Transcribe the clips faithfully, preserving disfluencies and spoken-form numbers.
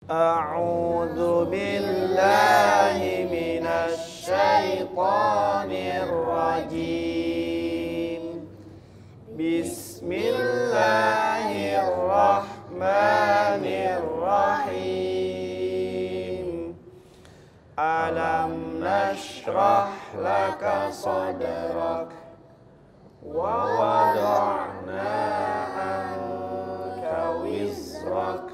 A'udzu billahi minasy syaithanir rajim. Bismillahirrahmanirrahim. Alam nashrah laka sadrak wa wada'na anka wizrak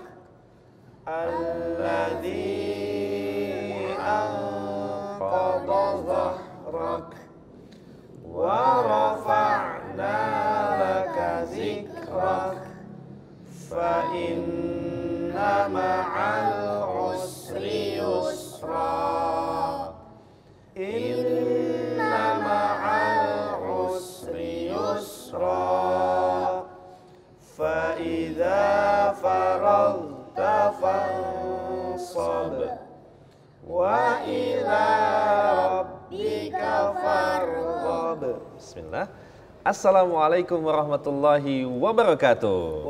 alladzi anqadha dhahrak wa rafa'na laka zikrak fa inna ma'al usri yusra inna ma'al usri yusra fa idza faragta fansab wa ila rabbika farghab. Bismillah. Assalamualaikum warahmatullahi wabarakatuh.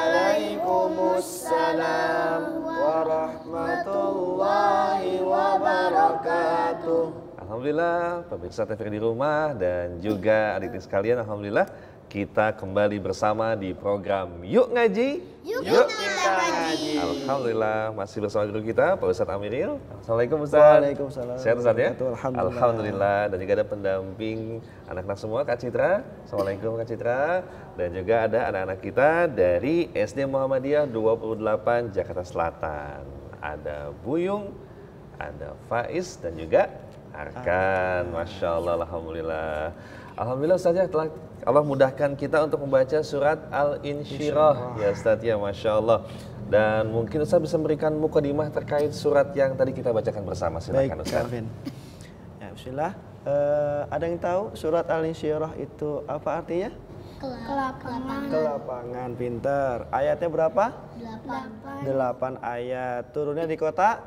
Waalaikumsalam warahmatullahi wabarakatuh. Alhamdulillah, pemirsa T V di rumah dan juga adik-adik sekalian, alhamdulillah kita kembali bersama di program Yuk Ngaji, Yuk, Yuk kita ngaji. Alhamdulillah masih bersama guru kita Pak Ustadz Amiril. Assalamualaikum Ustadz. Waalaikumsalam. Sehat Ustadz ya? Alhamdulillah. Alhamdulillah. Dan juga ada pendamping anak-anak semua, Kak Citra. Assalamualaikum Kak Citra. Dan juga ada anak-anak kita dari S D Muhammadiyah dua puluh delapan Jakarta Selatan. Ada Buyung, ada Faiz dan juga Arkan. Masya Allah, alhamdulillah. Alhamdulillah Ustaz ya, telah Allah mudahkan kita untuk membaca surat Al-Insyirah ya Ustaz ya, Masya Allah. Dan mungkin Ustaz bisa memberikan mukadimah terkait surat yang tadi kita bacakan bersama. Silakan Ustaz. Baik, ya, bismillah. Uh, ada yang tahu surat Al-Insyirah itu apa artinya? Kelapangan. Kelapangan, pinter. Ayatnya berapa? Delapan. Delapan ayat. Turunnya di kota?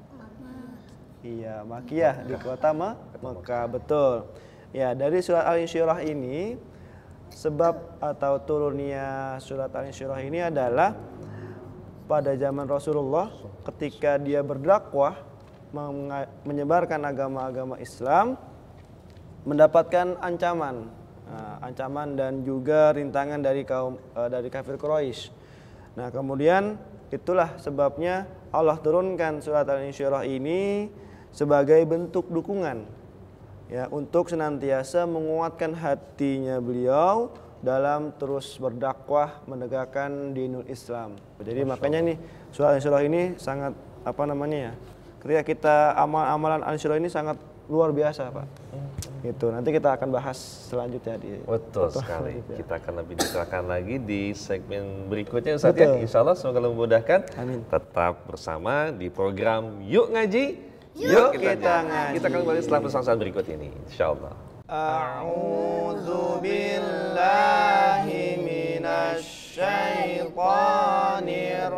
Iya, Makiyah, di kota Me Mekah, betul. Ya, dari surat Al-Insyirah ini, sebab atau turunnya surat Al-Insyirah ini adalah pada zaman Rasulullah ketika dia berdakwah menyebarkan agama-agama Islam, mendapatkan ancaman, nah, ancaman dan juga rintangan dari kaum dari kafir Quraisy. Nah, kemudian itulah sebabnya Allah turunkan surat Al-Insyirah ini sebagai bentuk dukungan ya, untuk senantiasa menguatkan hatinya beliau dalam terus berdakwah menegakkan dinul Islam. Jadi Masya makanya nih surat Al-Insyirah ini sangat apa namanya ya? Ketika kita amal-amalan Al-Insyirah ini sangat luar biasa, Pak. Gitu. Nanti kita akan bahas selanjutnya di Betul sekali. Ya. Kita akan lebih diterangkan lagi di segmen berikutnya Ustaz ya. Insya Allah semoga memudahkan. Amin. Tetap bersama di program Yuk Ngaji. Yuk, Yuk kita, kita ngaji. Kita akan kembali setelah pesan-pesan berikut ini, insya Allah. A'udzu billahi minasy syaithanir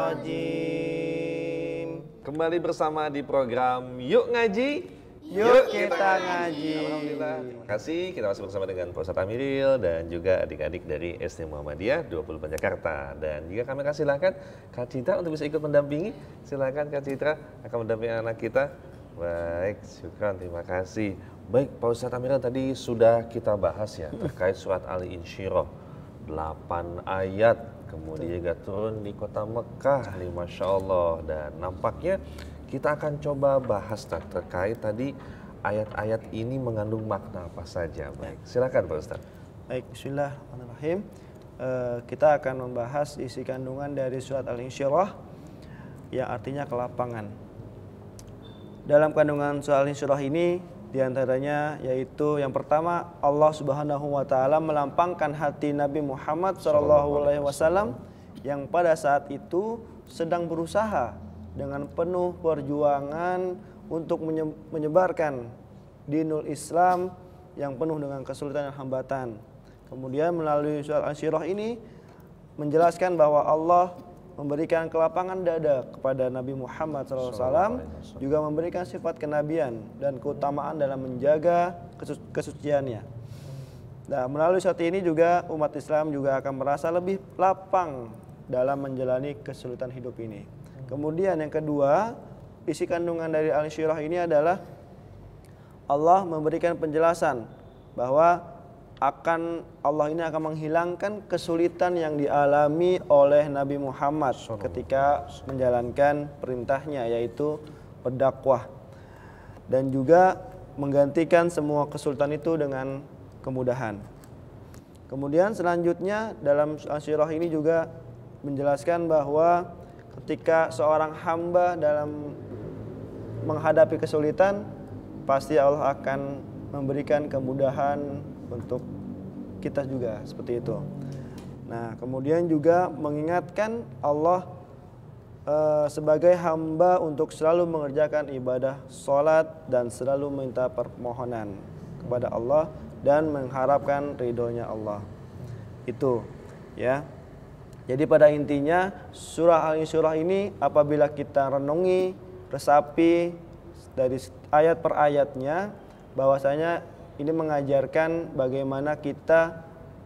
rajim. Kembali bersama di program Yuk Ngaji. Yuk, Yuk kita ngaji. Alhamdulillah. Terima kasih. Kita masih bersama dengan Pak Ustadz Amiril dan juga adik-adik dari S D Muhammadiyah dua puluh delapan Jakarta. Dan juga kami akan silakan Kak Citra untuk bisa ikut mendampingi. Silakan Kak Citra akan mendampingi anak kita. Baik, syukran, terima kasih. Baik, Pak Ustadz Amiril tadi sudah kita bahas ya terkait surat Al-Insyirah. delapan ayat, kemudian juga turun di kota Mekah, Masya Allah. Dan nampaknya kita akan coba bahas terkait tadi ayat-ayat ini mengandung makna apa saja. Baik, silakan Pak Ustadz. Baik, bismillahirrahmanirrahim. Uh, kita akan membahas isi kandungan dari surat Al-Insyirah yang artinya kelapangan. Dalam kandungan surat Al-Insyirah ini diantaranya yaitu yang pertama, Allah Subhanahu wa taala melampangkan hati Nabi Muhammad shallallahu alaihi wasallam yang pada saat itu sedang berusaha dengan penuh perjuangan untuk menyebarkan dinul Islam yang penuh dengan kesulitan dan hambatan. Kemudian melalui surat Al-Insyirah ini menjelaskan bahwa Allah memberikan kelapangan dada kepada Nabi Muhammad shallallahu alaihi wasallam, juga memberikan sifat kenabian dan keutamaan dalam menjaga kesuciannya. Nah, melalui surat ini juga umat Islam juga akan merasa lebih lapang dalam menjalani kesulitan hidup ini. Kemudian yang kedua, isi kandungan dari Al-Insyirah ini adalah Allah memberikan penjelasan bahwa akan Allah ini akan menghilangkan kesulitan yang dialami oleh Nabi Muhammad ketika menjalankan perintahnya, yaitu berdakwah, dan juga menggantikan semua kesulitan itu dengan kemudahan. Kemudian selanjutnya dalam Al-Insyirah ini juga menjelaskan bahwa ketika seorang hamba dalam menghadapi kesulitan, pasti Allah akan memberikan kemudahan untuk kita juga, seperti itu. Nah, kemudian juga mengingatkan Allah e, sebagai hamba untuk selalu mengerjakan ibadah sholat dan selalu minta permohonan kepada Allah dan mengharapkan ridhonya Allah. Itu, ya. Jadi pada intinya surah Al-Insyirah ini apabila kita renungi, resapi dari ayat per ayatnya, bahwasanya ini mengajarkan bagaimana kita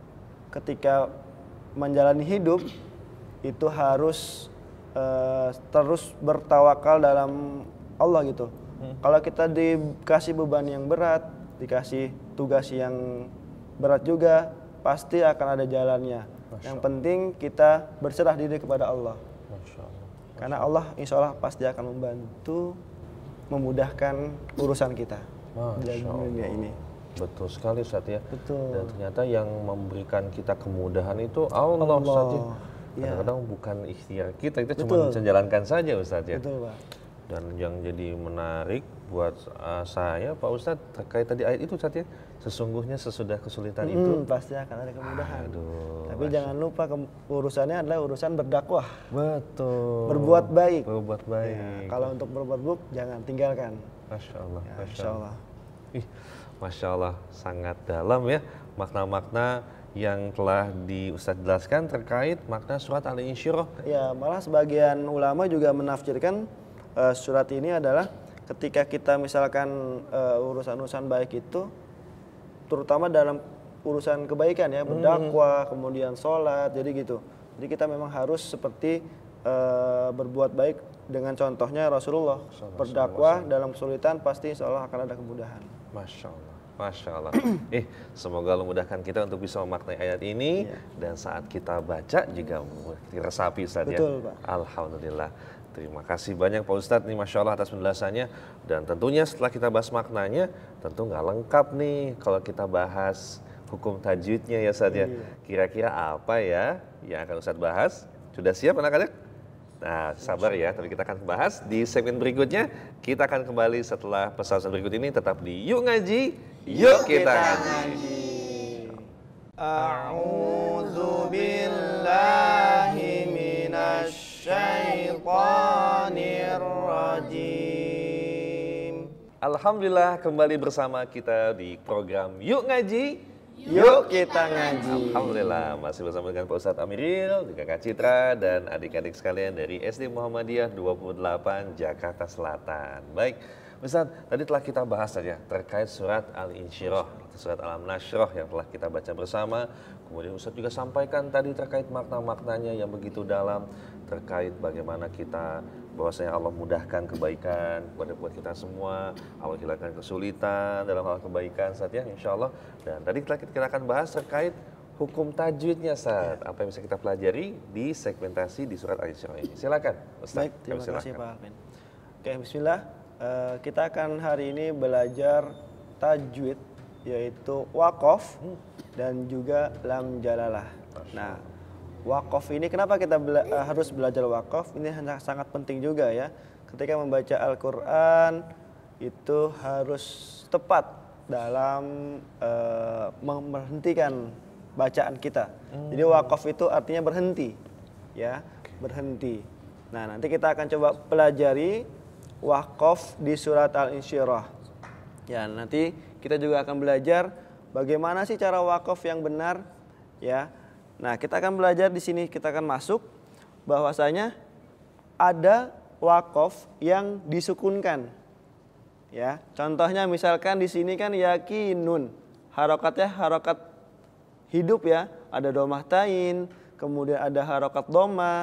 ketika menjalani hidup itu harus uh, terus bertawakal dalam Allah gitu. Hmm. Kalau kita dikasih beban yang berat, dikasih tugas yang berat juga, pasti akan ada jalannya. Yang penting kita berserah diri kepada Allah. Masya Allah. Masya Karena Allah insya Allah pasti akan membantu memudahkan urusan kita di dunia ini. Betul sekali Ustaz ya. Betul. Dan ternyata yang memberikan kita kemudahan itu Allah, Allah. Ustaz ya. Kadang-kadang ya. Bukan ikhtiar kita, kita cuma bisa jalankan saja Ustaz ya. Betul Pak. Dan yang jadi menarik buat uh, saya Pak Ustadz terkait tadi ayat itu Ustaz ya, sesungguhnya sesudah kesulitan hmm, itu pasti akan ada kemudahan. Aduh, tapi jangan lupa urusannya adalah urusan berdakwah. Betul. Berbuat baik. Berbuat baik. Ya, kalau untuk berbuat buruk jangan tinggalkan. Masya Allah. Ya, Masya Masya Allah. Ih, Masya Allah, sangat dalam ya makna-makna yang telah di Ustadz jelaskan terkait makna surat Al-Insyirah. Ya, malah sebagian ulama juga menafsirkan uh, surat ini adalah ketika kita misalkan uh, urusan-urusan baik itu, terutama dalam urusan kebaikan ya, berdakwah, hmm. kemudian sholat, jadi gitu. Jadi kita memang harus seperti uh, berbuat baik dengan contohnya Rasulullah, Salah, berdakwah salah, dalam kesulitan pasti insya Allah akan ada kemudahan. Masya Allah, Masya Allah. eh, semoga Allah mudahkan kita untuk bisa memaknai ayat ini, iya. Dan saat kita baca juga diresapi Ustaz ya. Betul, Pak. Alhamdulillah. Terima kasih banyak Pak Ustadz nih, Masya Allah atas penjelasannya. Dan tentunya setelah kita bahas maknanya, tentu nggak lengkap nih kalau kita bahas hukum tajwidnya ya Ustadz ya. Kira-kira apa ya yang akan Ustadz bahas? Sudah siap anak-anak? Nah, sabar ya, tapi kita akan bahas di segmen berikutnya. Kita akan kembali setelah pesan berikut ini, tetap di Yuk Ngaji, Yuk Kita Ngaji. A'udzu billahi minasy syaitanir rajim. Alhamdulillah kembali bersama kita di program Yuk Ngaji, Yuk Kita Ngaji. Alhamdulillah masih bersama dengan Pak Ustadz Amiril, juga Kak Citra dan adik-adik sekalian dari S D Muhammadiyah dua puluh delapan Jakarta Selatan. Baik, Ustadz, tadi telah kita bahas saja terkait surat Al-Insyirah, surat Al-Nashrah yang telah kita baca bersama. Kemudian Ustadz juga sampaikan tadi terkait makna-maknanya yang begitu dalam, terkait bagaimana kita bahwasanya Allah mudahkan kebaikan kepada buat kita semua, Allah hilangkan kesulitan dalam hal kebaikan Ustaz ya, insya Allah. Dan tadi kita akan bahas terkait hukum tajwidnya Ustaz, apa yang bisa kita pelajari di segmentasi di surat Al-Insyirah ini. Silakan Ustaz. Baik, terima kasih Pak Alvin. Oke, bismillah. Uh, kita akan hari ini belajar tajwid, yaitu waqaf hmm. dan juga lam jalalah. Nah, waqaf ini kenapa kita bela uh, harus belajar waqaf? Ini sangat penting juga ya. Ketika membaca Al-Qur'an itu harus tepat dalam uh, memberhentikan bacaan kita. Hmm. Jadi waqaf itu artinya berhenti, ya, berhenti. Nah, nanti kita akan coba pelajari waqaf di surat Al-Insyirah. Ya, nanti kita juga akan belajar bagaimana sih cara waqaf yang benar, ya. Nah, kita akan belajar di sini, kita akan masuk bahwasanya ada waqaf yang disukunkan. Ya, contohnya misalkan di sini kan yakinun, harokatnya harokat hidup ya, ada domah tain, kemudian ada harokat domah,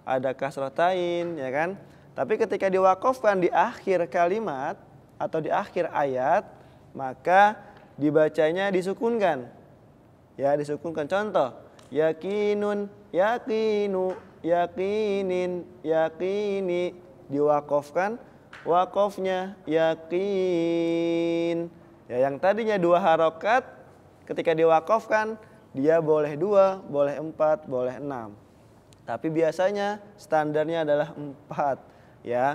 ada kasrotain, ya kan? Tapi ketika diwakafkan di akhir kalimat atau di akhir ayat, maka dibacanya disukunkan. Ya, disukunkan. Contoh, yakinun, yakinu, yakinin, yakini, diwakafkan wakafnya yakin. Ya, yang tadinya dua harokat, ketika diwakafkan dia boleh dua, boleh empat, boleh enam. Tapi biasanya standarnya adalah empat. Ya,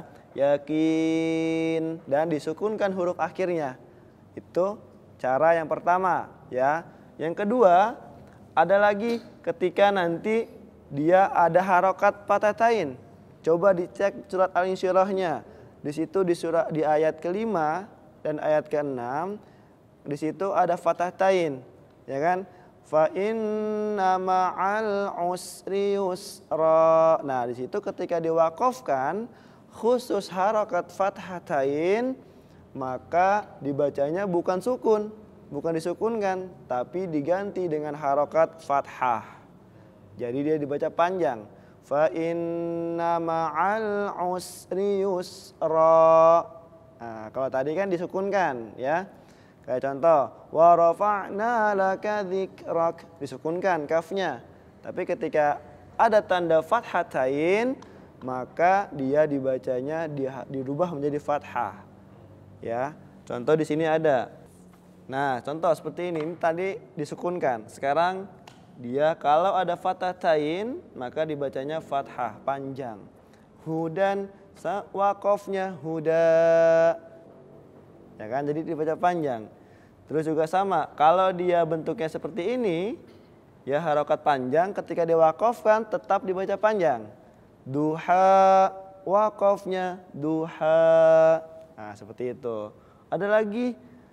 yakin dan disukunkan huruf akhirnya. Itu cara yang pertama. Ya, yang kedua ada lagi ketika nanti dia ada harokat fatatain. Coba dicek surat Al-Insyirahnya. Di situ di surat di ayat kelima dan ayat keenam, di situ ada fatatain, ya kan? Fa inna ma'al usri yusra. Nah, di situ ketika diwakafkan khusus harokat fathatain, maka dibacanya bukan sukun, bukan disukunkan, tapi diganti dengan harokat fathah. Jadi dia dibaca panjang. Fa inna ma'al usri yusra. Nah, kalau tadi kan disukunkan, ya. Kayak contoh, wa rafa'na laka dzikrak, disukunkan kafnya. Tapi ketika ada tanda fathatain, maka dia dibacanya dirubah menjadi fathah. Ya, contoh di sini ada. Nah, contoh seperti ini, ini tadi disukunkan. Sekarang dia kalau ada fathatain, maka dibacanya fathah panjang. Hudan, wakofnya huda. Ya kan, jadi dibaca panjang. Terus juga sama, kalau dia bentuknya seperti ini, ya harokat panjang, ketika diwakafkan tetap dibaca panjang. Duha, wakofnya duha. Nah, seperti itu. Ada lagi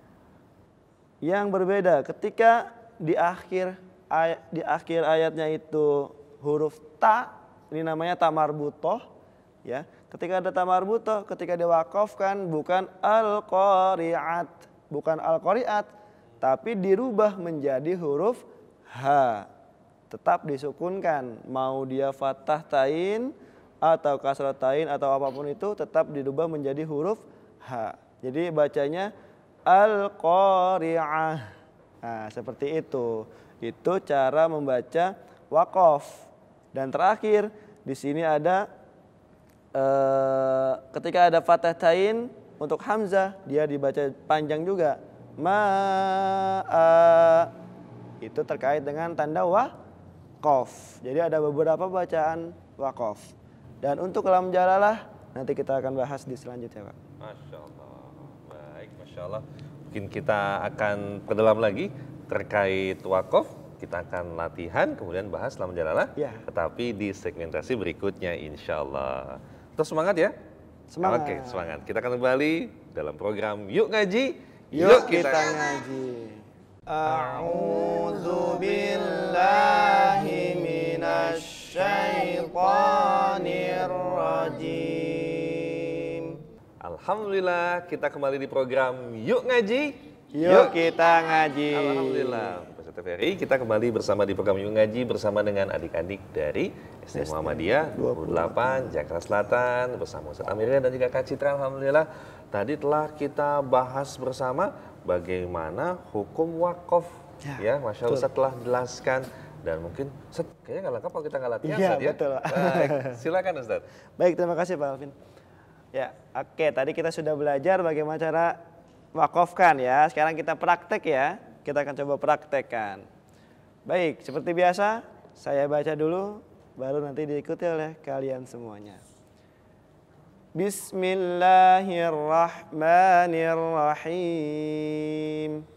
yang berbeda ketika di akhir ayat, di akhir ayatnya itu huruf ta, ini namanya ta marbutoh, ya. Ketika ada ta marbutoh, ketika diwakafkan bukan al-qari'at, bukan al-qari'at, tapi dirubah menjadi huruf ha. Tetap disukunkan, mau dia fathah tain atau kasrah tain atau apapun itu tetap dirubah menjadi huruf ha. Jadi bacanya al-qari'ah. Nah, seperti itu. Itu cara membaca wakaf. Dan terakhir di sini ada eh, ketika ada fathah tain untuk hamzah, dia dibaca panjang juga. Ma'a, itu terkait dengan tanda wakaf. Jadi ada beberapa bacaan wakaf. Dan untuk lam jalalah nanti kita akan bahas di selanjutnya, Pak. Masya Allah. Baik, Masya Allah. Mungkin kita akan perdalam lagi terkait wakaf. Kita akan latihan, kemudian bahas lam jalalah. Ya. Tetapi di segmentasi berikutnya, insya Allah. Terus semangat ya. Semangat. Oke, semangat. Kita akan kembali dalam program Yuk Ngaji. Yuk, Yuk kita, kita ngaji. A'udzu billahi minasy syaithanir rajim. Alhamdulillah, kita kembali di program Yuk Ngaji. Yuk, Yuk kita ngaji. Alhamdulillah. Peserta Ferry, kita kembali bersama di program Yuk Ngaji bersama dengan adik-adik dari S D Muhammadiyah dua puluh delapan Jakarta Selatan bersama Ustaz Amiril dan juga Kak Citra. Alhamdulillah, tadi telah kita bahas bersama bagaimana hukum wakaf. Ya, ya Masya Allah, Ustaz telah jelaskan dan mungkin Ustaz kayaknya nggak lengkap kalau kita nggak latihan, ya, Ustaz ya. Betul. Baik, silakan Ustaz. Baik, terima kasih Pak Alvin. Ya, oke, tadi kita sudah belajar bagaimana cara wakafkan ya. Sekarang kita praktek ya. Kita akan coba praktekkan. Baik, seperti biasa saya baca dulu, baru nanti diikuti oleh kalian semuanya. Bismillahirrahmanirrahim.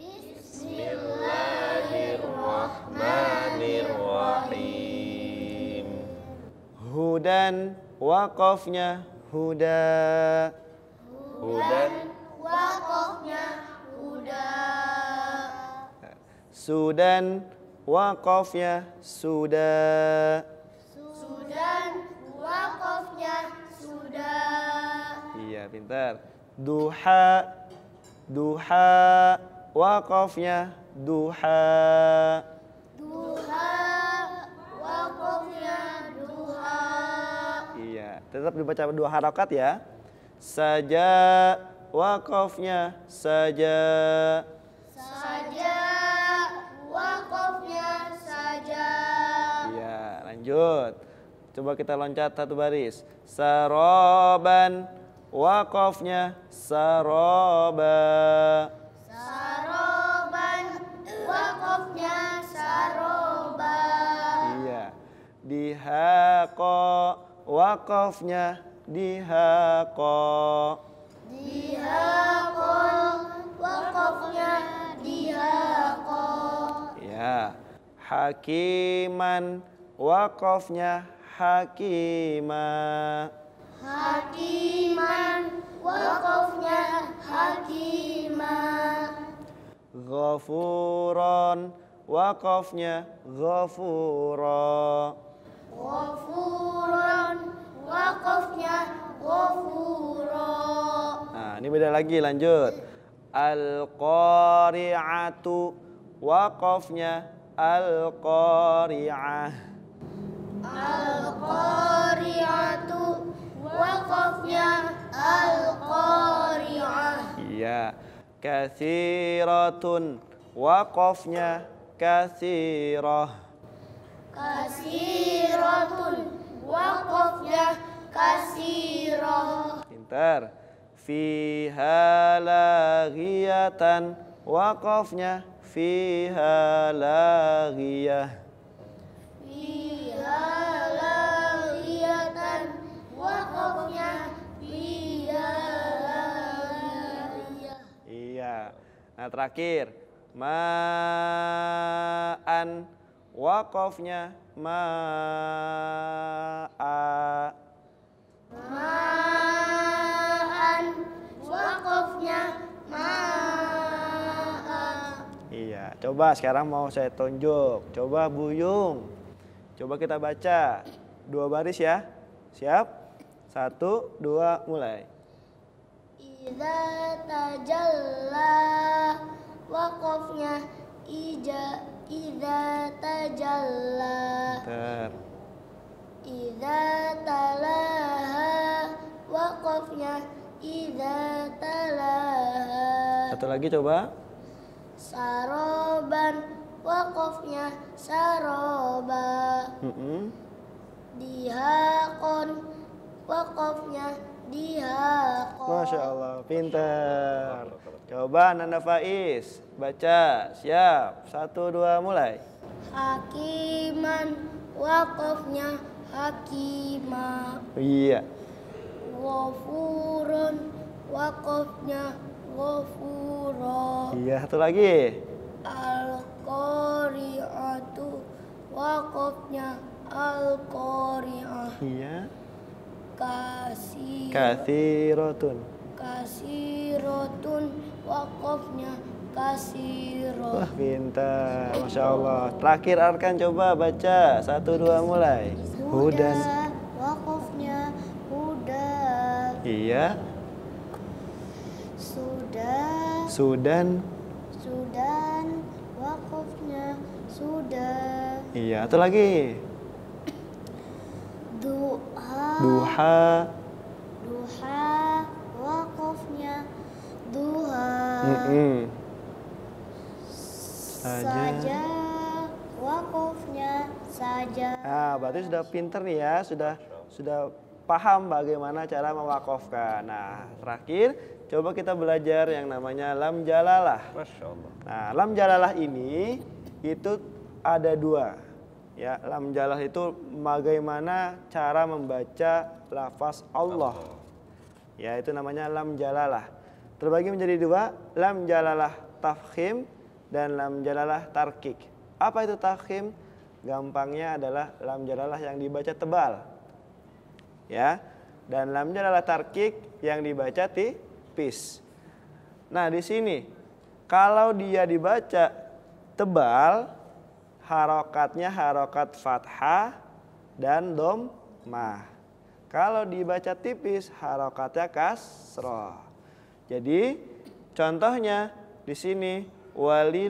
Bismillahirrahmanirrahim. Hudan, wakafnya huda. Hudan, wakafnya huda. Sudan, wakafnya sudah. Sudan, wakafnya sudah. Iya, pintar. Duha, duha, wakafnya duha. Duha, wakafnya duha. tetap dibaca dua harokat ya. Saja, wakofnya saja. Saja, wakofnya saja. Iya, lanjut. Coba kita loncat satu baris. Saroban, wakofnya saroba. Saroban, wakofnya saroba. Iya. Dihaqo, wakofnya dihaqo. Dihaqol, wakofnya dihaqol. Ya. Hakiman, wakofnya hakima. Hakiman, wakofnya hakimah. Ghafuron, wakofnya ghafura. Ghafuron, wakofnya ghafura. Nah, ini beda lagi, lanjut. Al-qari'atu, wakofnya al-qari'ah. Al-qari'atu, wakofnya al-qari'ah. Iya. Katsiratun, wakofnya katsirah. Kasiratun, wakofnya kasirah. Pintar. Fiha laghiyatan, wakofnya fiha laghiyah. Fiha laghiyatan, wakofnya fiha laghiyah. Iya. Nah, terakhir. Ma'an, wakofnya ma'a. Ma'an, wakofnya ma'a. Iya, coba sekarang mau saya tunjuk. Coba Buyung. Coba kita baca. Dua baris ya. Siap? Satu, dua, mulai. Idza tajalla, wakofnya ija idza tajalla. Ter. Idza talaha, wakofnya idza talaha. Satu lagi coba. Saroban, wakofnya saroba. Mm-mm. Dihaqon, wakofnya dihaqon. Masya Allah, pintar. Coba Nanda Faiz, baca. Siap, satu, dua, mulai. Hakiman, wakofnya hakimah. Iya. Ghafurun, wakofnya ghafura. Iya, satu lagi. Al-qari'atu, wakofnya al-qari'ah. Iya. Kasir, Katsirotun. kasirotun, wakofnya kasirot. Wah, pintar. Masya Allah. Terakhir Arkan, coba baca. Satu, dua, mulai. Hudan. Wakofnya huda. Iya. Sudah, Sudan. sudan, wakofnya sudah. Iya, satu lagi. Duha, Duha. duha, wakofnya duha. Mm-mm. Saja, wakofnya saja. Nah, berarti sudah pinter nih ya, sudah sudah paham bagaimana cara mewakofkan. Nah, terakhir coba kita belajar yang namanya lam jalalah. Masya Allah. Nah, lam jalalah ini itu ada dua. Ya, lam jalalah itu bagaimana cara membaca lafaz Allah. Ya, itu namanya lam jalalah. Terbagi menjadi dua, lam jalalah tafkhim dan lam jalalah tarkik. Apa itu tafkhim? Gampangnya adalah lam jalalah yang dibaca tebal. Ya. Dan lam jalalah tarkik yang dibaca tipis. Nah, di sini kalau dia dibaca tebal, harokatnya harokat fathah dan dhammah. Kalau dibaca tipis, harokatnya kasroh. Jadi contohnya di sini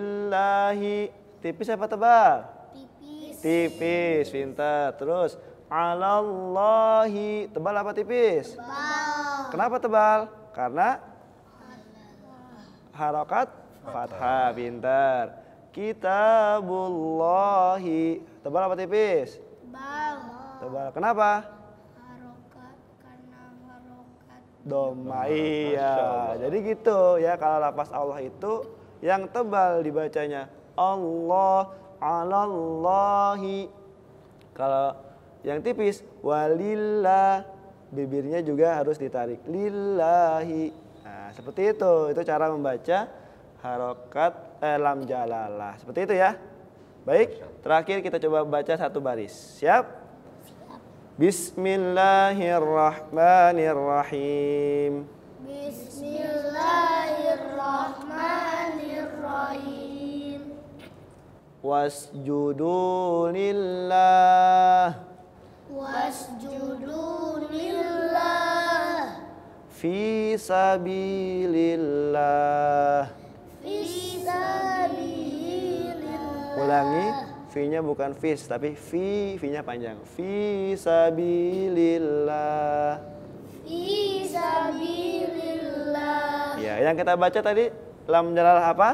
walillahi, tipis apa tebal? Tipis. Tipis, pintar. Terus 'alallahi. Tebal apa tipis? Tebal. Kenapa tebal? Karena harokat fathah. Pintar. Kitabullahi. Tebal apa tipis? Tebal. Tebal. Kenapa? Harokat karena harokat. Doma. Iya. Jadi gitu ya, kalau lafaz Allah itu yang tebal dibacanya Allah, 'alallahi. Kalau yang tipis walillah, bibirnya juga harus ditarik lillahi. Nah, seperti itu. Itu cara membaca harokat eh, lam jalalah. Seperti itu ya. Baik, terakhir kita coba baca satu baris. Siap? Bismillahirrahmanirrahim. Bismillahirrahmanirrahim. Wasjudu lillah Wasjudu lillah fi sabilillah. Fisabilillah. Ulangi, fi-nya bukan fis tapi fi, fi-nya panjang. Fi sabilillah. Fisabilillah. Ya, yang kita baca tadi lam jalalah apa?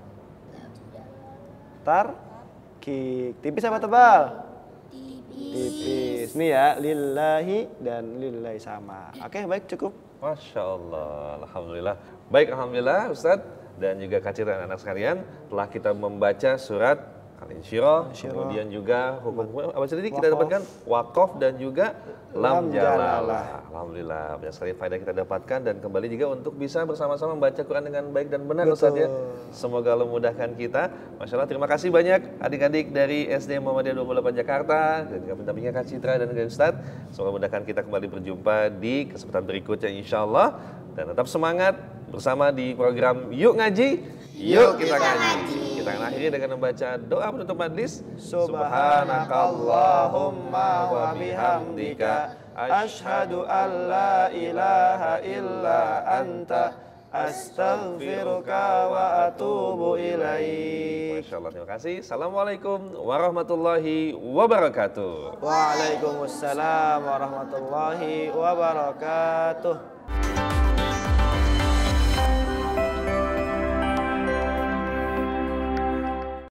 Tar kik. Tipis apa tebal? Tipis. Nih ya, lillahi dan lillahi sama. Oke, baik, cukup. Masya Allah, Alhamdulillah. Baik, Alhamdulillah Ustadz dan juga Kak Citra dan anak sekalian, telah kita membaca surat Al-Insyirah, kemudian juga hukum apa tadi kita dapatkan wakof dan juga lam jalalah. Alhamdulillah, banyak sekali faedah kita dapatkan dan kembali juga untuk bisa bersama-sama membaca Quran dengan baik dan benar. Ustadz ya. Semoga Allah memudahkan kita. Masya Allah, terima kasih banyak adik-adik dari S D Muhammadiyah dua puluh delapan Jakarta dan juga pendampingnya Kak Citra dan juga Ustadz. Semoga memudahkan kita kembali berjumpa di kesempatan berikutnya insya Allah. Dan tetap semangat bersama di program Yuk Ngaji, Yuk Kita Ngaji. Kita akan akhiri dengan membaca doa penutup majlis. Subhanakallahumma wa bihamdika asyhadu an la ilaha illa anta astaghfiruka wa atubu ilaik. Masya Allah, terima kasih. Assalamualaikum warahmatullahi wabarakatuh. Waalaikumsalam warahmatullahi wabarakatuh.